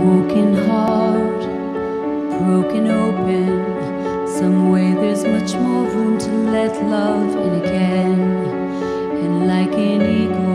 Awoken heart, broken open. Some way there's much more room to let love in again. And like an eagle